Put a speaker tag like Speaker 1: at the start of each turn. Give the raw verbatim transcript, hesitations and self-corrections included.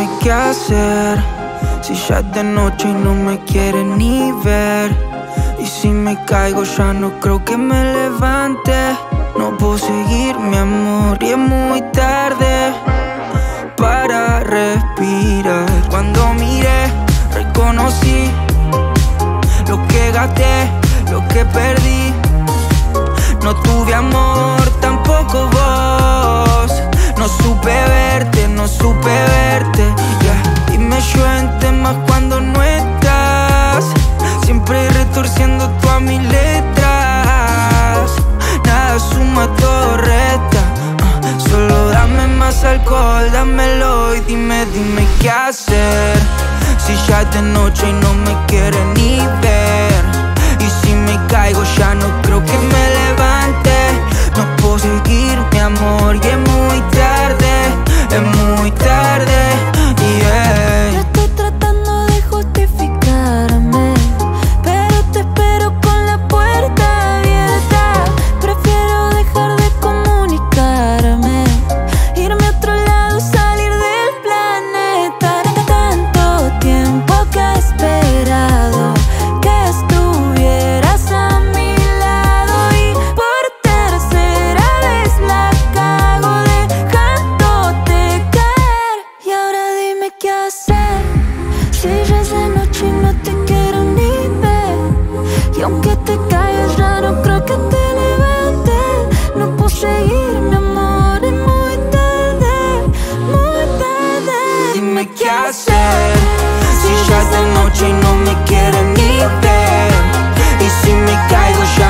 Speaker 1: dime qué hacer. Si ya es de noche y no me quieres ni ver. Y si me caigo ya no creo que me levante. No puedo seguir, mi amor, y es muy tarde para respirar. Cuando miré, reconocí lo que gasté, lo que perdí. No tuve amor, tampoco vos. No supe verte, no supe verte, yeah. Y me llueve más cuando no estás. Siempre retorciendo todas mis letras. Nada suma, todo resta. uh, Solo dame más alcohol, dámelo y dime, dime qué hacer. Si ya es de noche y no me quieres ni ver. Y si me caigo ya no creo que me levante. No puedo seguir, mi amor, y es muy tarde. Es muy tarde, yeah.
Speaker 2: Yo estoy tratando de justificarme, pero te espero con la puerta abierta. Prefiero dejar de comunicarme, irme a otro lado, salir del planeta. Tanto tiempo que he esperado que estuvieras a mi lado, y por tercera vez la cago dejándote caer. Y ahora dime qué hacer. Si ya es de noche y no te quiero ni ver. Y aunque te caigas ya no creo que te levantes. No puedo seguir, mi amor, es muy tarde, muy tarde.
Speaker 1: Dime qué hacer. Si ya es de noche y no me quieres ni ver. Y si me caigo ya